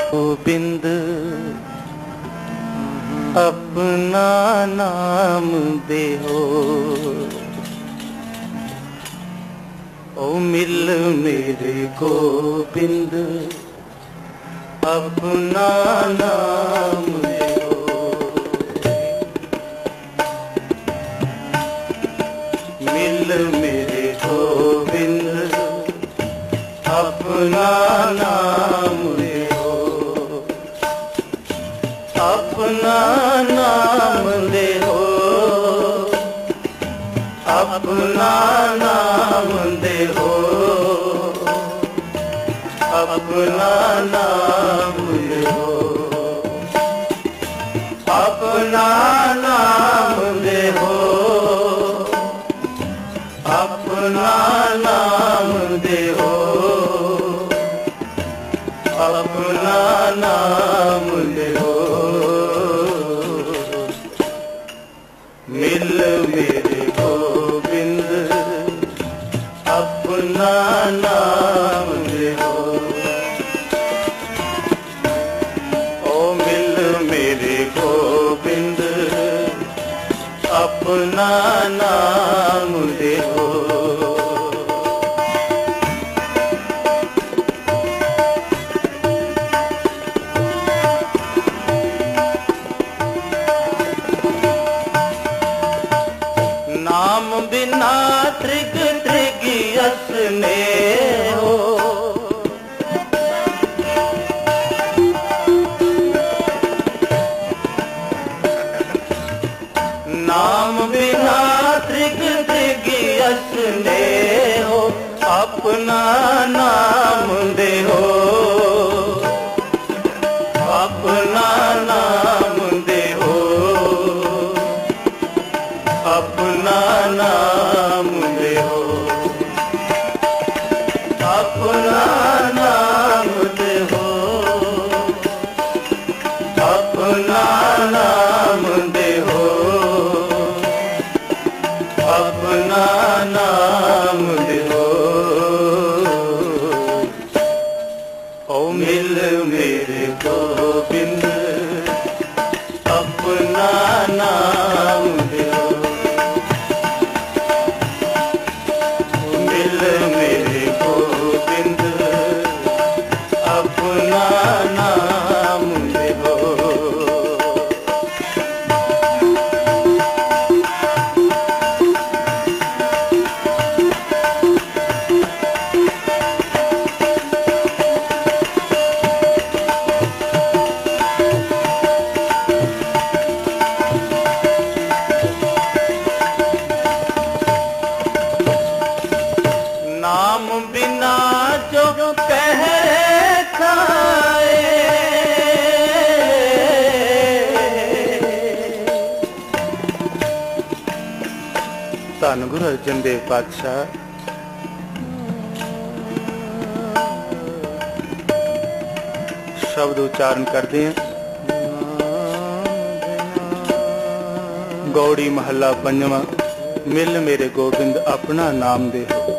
गोबिंद अपना नाम दे हो, ओ मिल मेरे गोबिंद अपना नाम दे हो। मिल मेरे गोबिंद अपना नाम दे हो, अपना नाम दे हो, अपना नाम दे हो, अपना नाम दे हो, अपना नाम दे हो, अपना नाम दे हो, अपना नाम दे हो। मिल मेरे गोबिंद अपना नाम दे हो, ओ मिल मेरे गोबिंद अपना नाम दे हो। नाम बिना त्रिग त्रिग असने हो, नाम बिना त्रिग त्रिग असने हो, अपना नाम दे हो, अपना नाम दे हो, अपना नाम दे हो, अपना नाम दे हो, अपना नाम दे हो, अपना नाम दे हो। ओ मिल मेरे गोबिंद अपना नाम दे हो, मिल मेरे गोबिंद अपना नाम दे हो। नाम बिना जो पहरे खाए, धन गुरु अर्जन देव पातशाह शब्द उच्चारण करते हैं। गौड़ी महला पंजवा। मिल मेरे गोबिंद अपना नाम दे हो।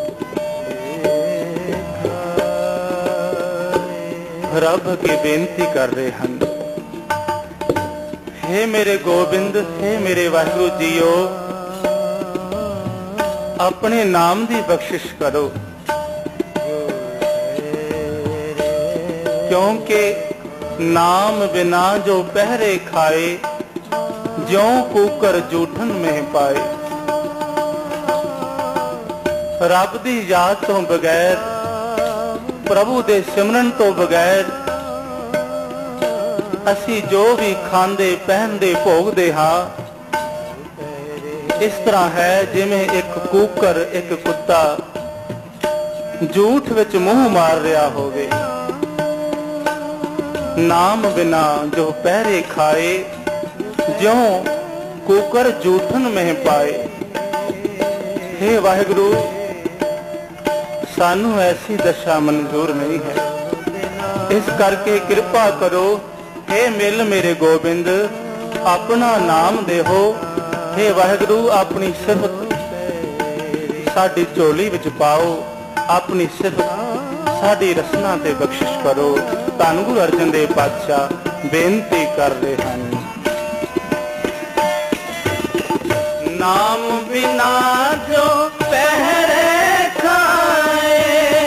रब की बेनती कर रहे हैं, हे मेरे गोबिंद, हे मेरे वाहिगुरु जीओ, अपने नाम दी बख्शिश करो, क्योंकि नाम बिना जो पहरे खाए, ज्यों कूकर जूठन में पाए। रब दी याद तो बगैर, प्रभु दे सिमरन तो बगैर असी जो भी खांदे पहनदे भोगदे हां, इस तरह है जिवें एक कूकर एक कुत्ता झूठ विच मुंह मार रहा होवे। नाम बिना जो पहरे खाए, ज्यों कूकर जूठन में पाए। हे वाहिगुरु, सानू ऐसी दशा मंजूर नहीं है, इस करके कृपा करो। हे मिल मेरे गोबिंद अपना नाम दे हो। हे वाहिगुरु, अपनी सिफत साडी झोली विच पाओ, अपनी सिफत साडी रसना ते बख्शिश करो। ਧੰਨ ਗੁਰੂ ਅਰਜਨ ਦੇਵ ਪਾਤਸ਼ਾਹ ਬੇਨਤੀ ਕਰ ਰਹੇ ਹਨ। नाम बिना जो पहरे खाए,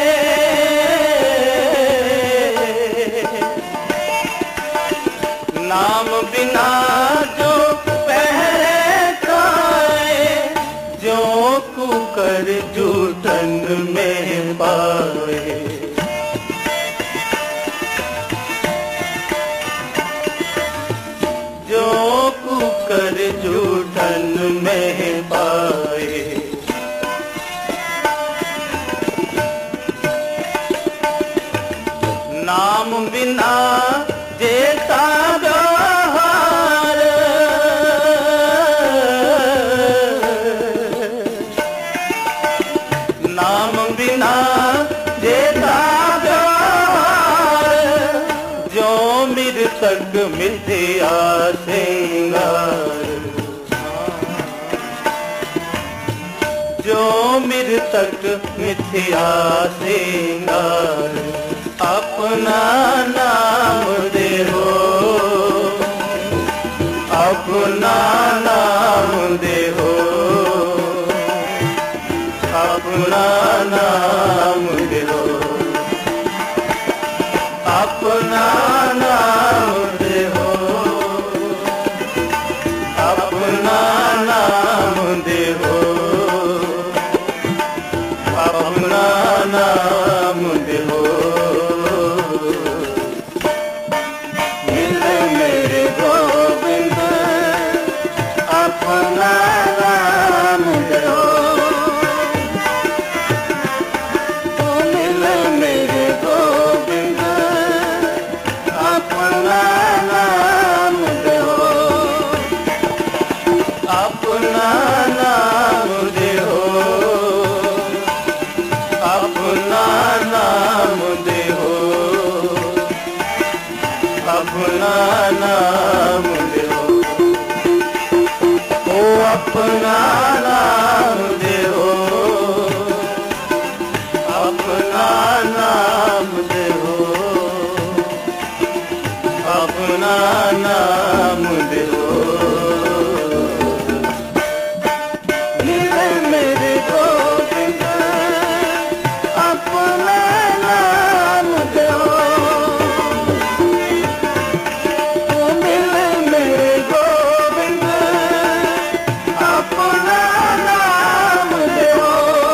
नाम बिना जो पहरे खाए, जो कुकर जूठन में पाए, जो कुकर जूठन में पाए। नाम बिना जेता गहार, नाम बिना जेता गहार, जो मृतक मिथ्या सिंगार, जो मृतक मिथ्या सिंगार। अपना नाम दे हो, अपना नाम दे हो, अपना नाम दे हो, अपना नाम दे हो, अपना नाम दे हो, अपना नाम दे हो। मिल मेरे गोविंद अपना नाम दे हो, मिल मेरे गोविंद अपना नाम दे हो, अपना नाम दे हो, अपना नाम दे हो, अपना नाम दे हो, ओ अपना नाम दे हो, अपना नाम दे हो, अपना नाम दे हो। मेरे गोविंद अपना नाम दे हो, मिल मेरे गोविंद अपना नाम दे हो।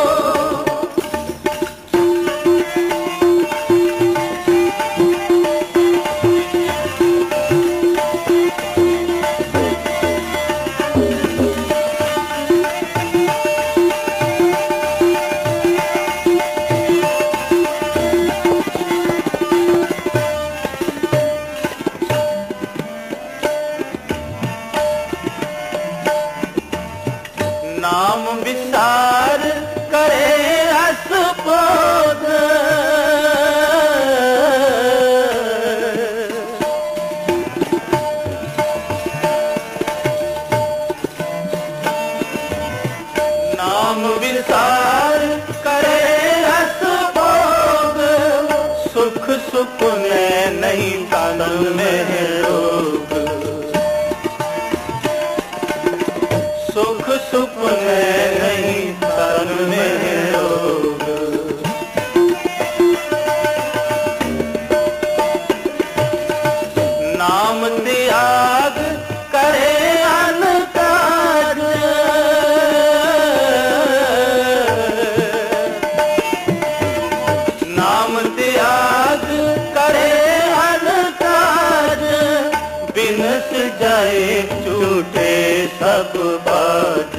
नाम विसार करे असबोध, नाम विसार करे असबोध, सुख सुख में नहीं तन में रोग, सुख सुख में नहीं तन में रोग। नाम त्याग करे अनकाज, नाम त्याग करे अनकाज, बिनस जाए झूठे सब बाज,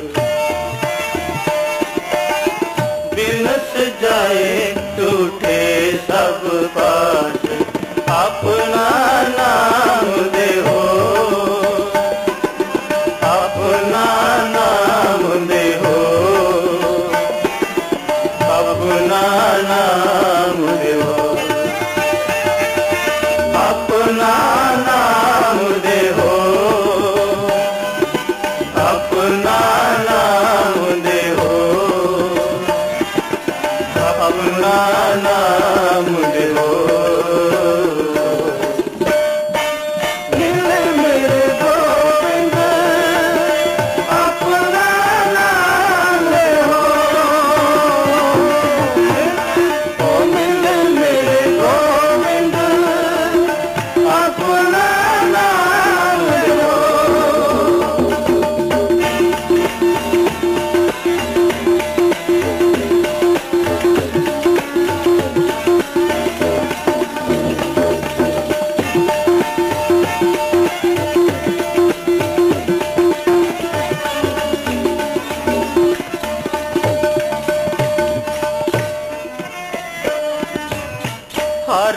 बिनस जाए झूठे सब बाज। अपना नाम दे हो, अपना नाम दे हो, अपना नाम दे हो, अपना नाम दे हो, अपना नाम दे हो, अपना नाम दे हो।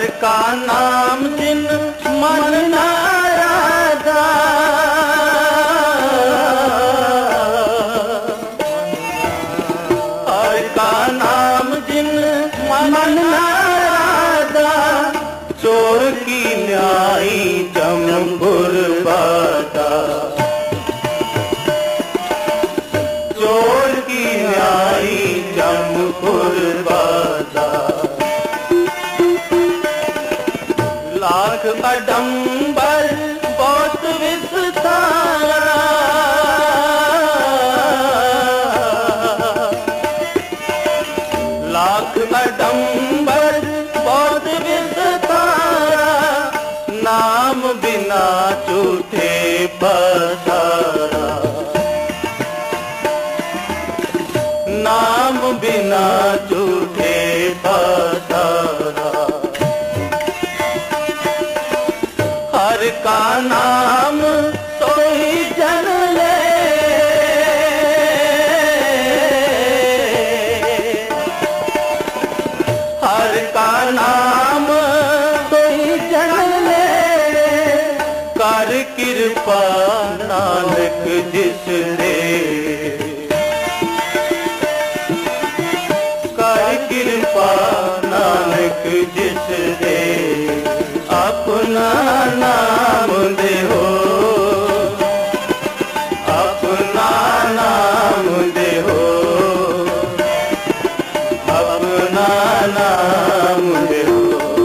का नाम जिन मन ना राधा, हर का नाम जिन मन ना राधा, चोर की न्यायी जमपुर बाटा, चोर की न्यायी जमपुर बाटा। लाख अडंबर बहुत विस्तारा, लाख अडंबर बहुत विस्तारा, नाम बिना झूठे पधारा, नाम बिना झूठे पधारा। हर का नाम तो ही जन ले, हर का नाम तो ही जन ले, कर कृपा नानक जिस दे, कर कृपा नानक जिस दे, अपना नाम दे हो, अपना नाम दे हो, अपना नाम दे हो,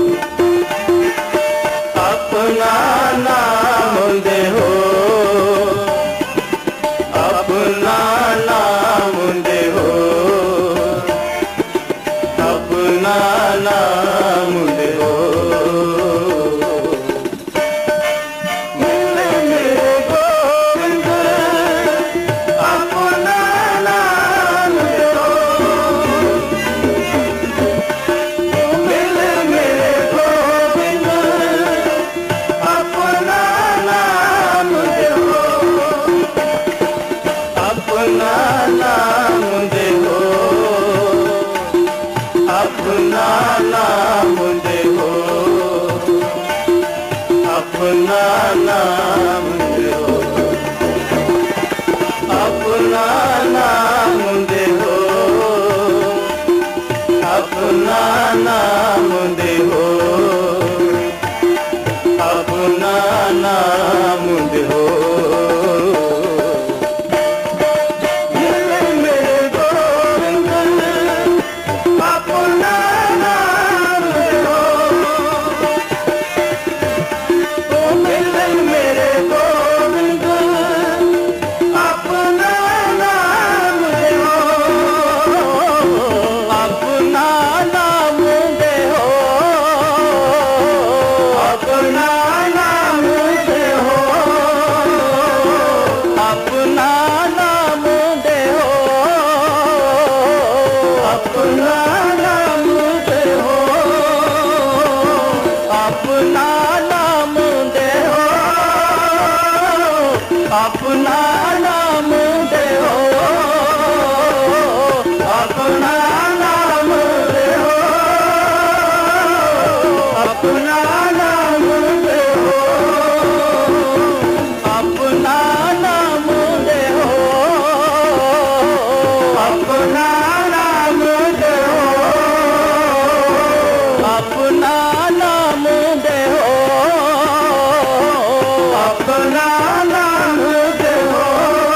अपना नाम दे हो, अपना नाम दे हो, अपना नाम दे हो। अपना नाम दे हो, अपना नाम दे हो, अपना नाम दे हो, अपना नाम दे हो, अपना नाम दे हो। अपना नाम दे हो, अपना नाम दे हो, अपना नाम दे हो, अपना नाम दे हो, अपना नाम दे हो, अपना नाम दे हो, अपना नाम दे हो,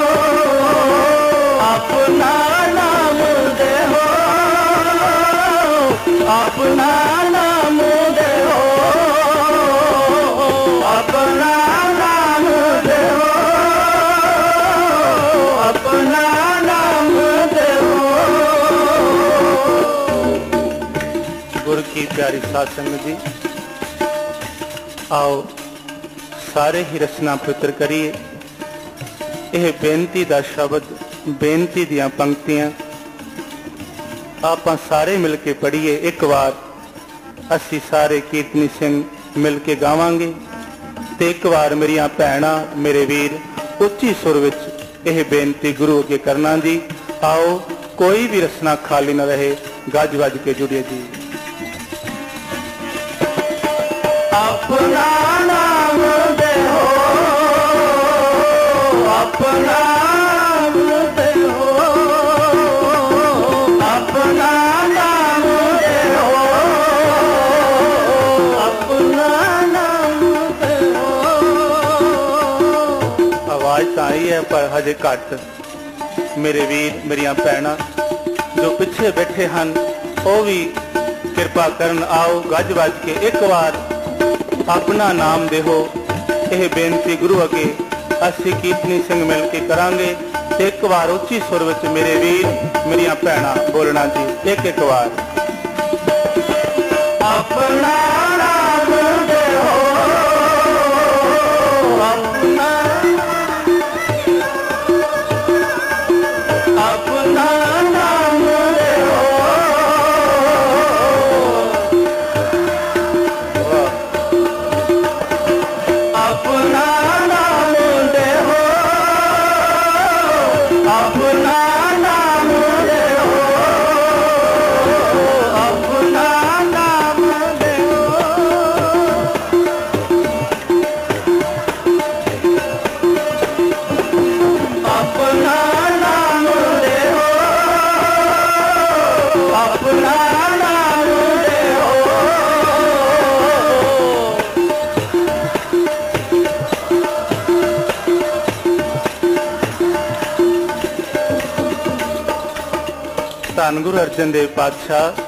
अपना नाम दे हो, अपना नाम दे हो, अपना नाम दे हो, अपना नाम दे हो। गुरु की प्यारी साध संगत जी, आओ सारे ही रचना पवित्र करिए। यह बेनती दा शब्द, बेनती दियां पंक्तियां आपां सारे मिल के पढ़िए। एक बार असी सारे कीर्तनी सिंह मिल के गावांगे ते एक बार मेरिया भैणां मेरे वीर उच्ची सुर विच यह बेनती गुरु अगे करना जी। आओ कोई भी रचना खाली न रहे, गज वज के जुड़िए जी। अपना नाम दे हो, अपना नाम दे हो, अपना नाम दे हो, अपना नाम दे हो। आवाज तो आई है पर हजे घट। मेरे वीर मेरिया भैणां जो पिछे बैठे हैं वो भी कृपा करन, आओ गज वज के एक बार अपना नाम देहो। यह बेनती गुरु अगे असी कीर्तनी सिंह मिल के करांगे। एक बार उच्ची सुर विच मेरे वीर मेरिया भैणां बोलना जी, एक एक बार। अपना नाम देहो, अपना अपना नाम देहो, अपना नाम देहो, अपना नाम देहो, अपना नाम देहो। अपना नाम देहो, अपना नाम देहो। धन गुरु अर्जन देव पातशाह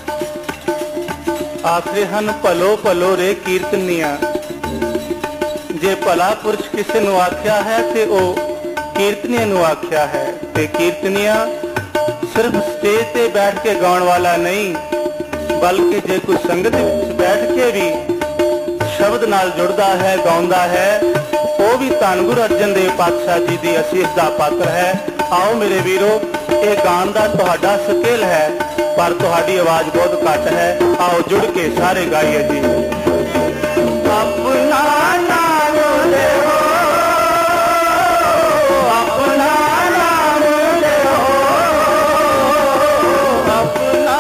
आखरे हन भलो भलो रे कीर्तनिया। जे भला पुरुष किसी नूं आख्या है ते ओ कीर्तनिया नूं आख्या है। ते कीर्तनिया सिर्फ स्टेज ते बैठ के गाउण वाला नहीं, बल्कि जे कोई संगत विच बैठ के भी शब्द नाल जुड़दा है गाउंदा है, वो भी धन गुरु अर्जन देव पातशाह जी दी असीस दा पात्र है। आओ मेरे वीरो, ये गान दा तुहाडा स्केल है पर तुहाडी आवाज बहुत घट है। आओ जुड़ के सारे गाइए जी। अपना नाम देहो, अपना नाम देहो, अपना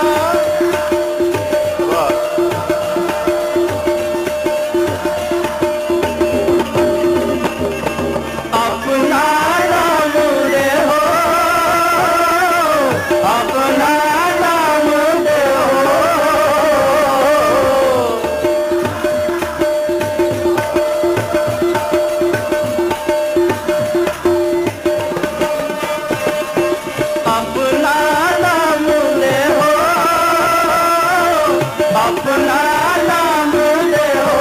अपना नाम देहो, अपना नाम देहो। अपना नाम देहो, अपना नाम देहो,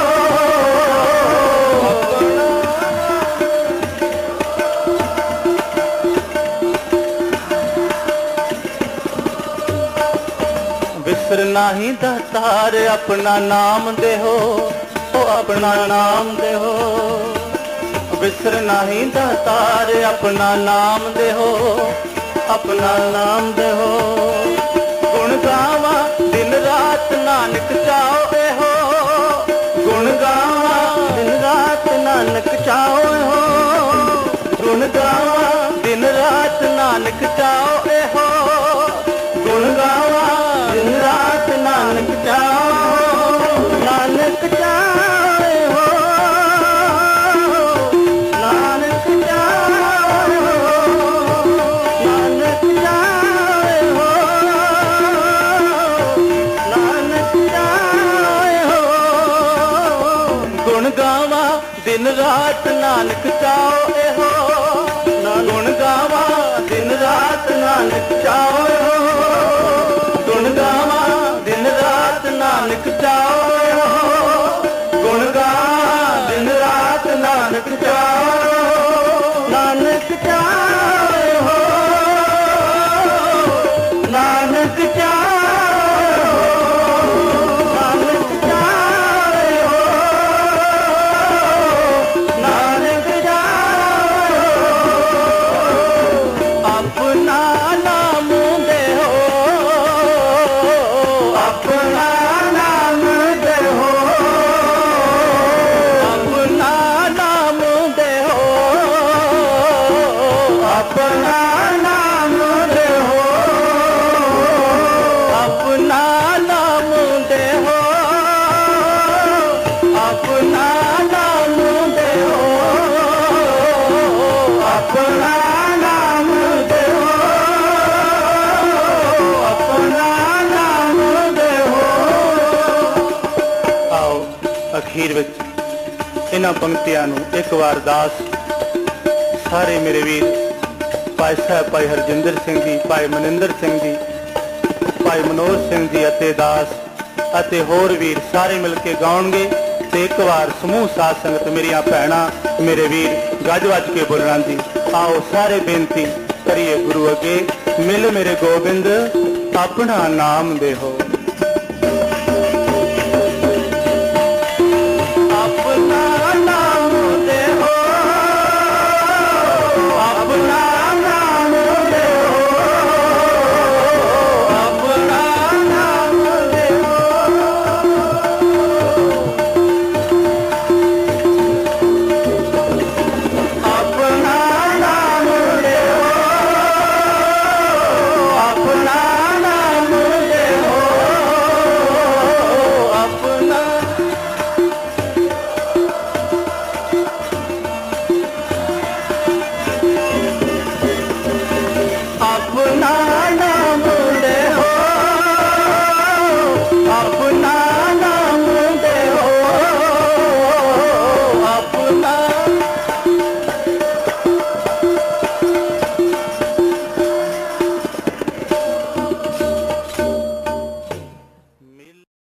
विसर नाही दातार अपना नाम देहो, ओ अपना नाम देहो। विसर नाही दातार अपना नाम देहो, अपना नाम देहो। गुण गावा दिन रात नानक चाओ एहो, गुण गावा दिन रात नानक चाओ एहो, गुण गावा दिन रात नानक चाओ एहो, गुण गावा दिन रात नानक चाओ, नानक चाओ हो, नानक चाओ, नानक चाओ हो, नानक चाओ हो। गुण गावा दिन रात नानक चाओ हो, गुण गावा दिन रात नानक चाओ हो, गुण गावा दिन रात नानक चाओ हो, गुण गावा दिन रात नानक चाओ, नानक चाओ हो, नानक चाओ हो, नानक चाओ हो, नानक चाओ हो। अपना नाम देहो, अपना नाम देहो, अपना नाम देहो, अखीर विच इन्हां पंक्तियां नूं एक बार दास सारे मेरे वीर भाई साहब भाई हरजिंदर सिंह जी, भाई मनिंदर सिंह जी, भाई मनोज सिंह जी अते दास अते होर वीर सारे मिल के गाउणगे। ते एक बार समूह साध संगत मेरिया भैणां मेरे वीर गज वज के बोलना जी। आओ सारे बेनती करिए गुरु अगे, मिल मेरे गोबिंद अपना नाम देहो।